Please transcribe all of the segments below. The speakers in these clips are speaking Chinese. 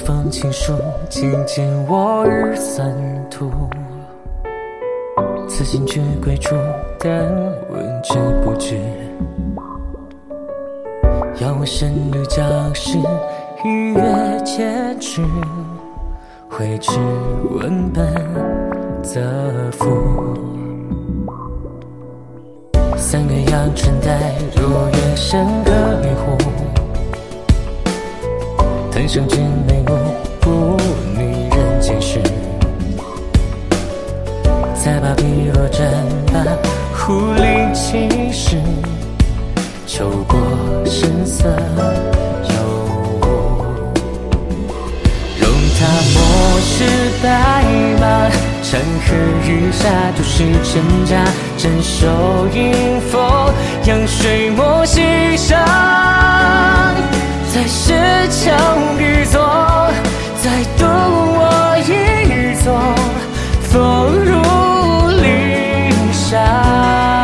封情书，轻见我日三途。此心却归处，但闻之不知。要我深入将士，逾越坚持，挥之文本则赋。三月阳春带，如月深刻迷糊。腾生君眉目，不拟人间事。再把笔落沾把忽灵气势，秋过深色有无。容他末世白马，山河日下，都是真假。镇守迎风，扬水墨溪上。再石墙一座，再渡我一座，风如林沙。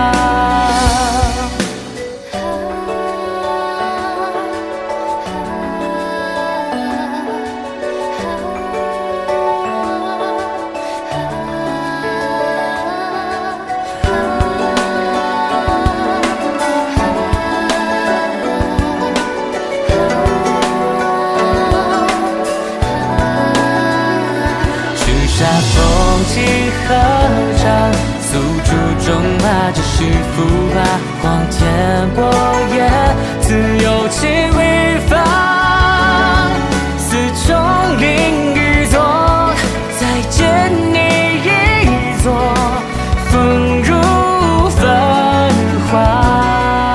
风起河涨，诉诸中马，这是浮华。光天波野，自有其微放。似丛林一座，再见你一座，风如繁华。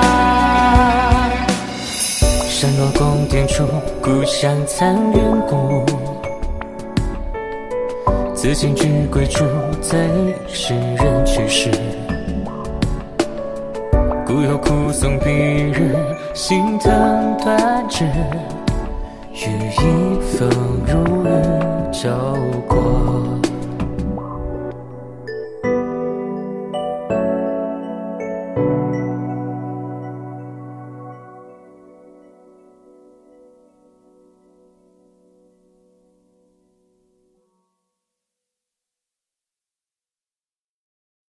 山落宫殿处，故乡残垣古。此心居归处，最是人去世。故有哭诵蔽日，心疼断指。羽翼风如雨骤过。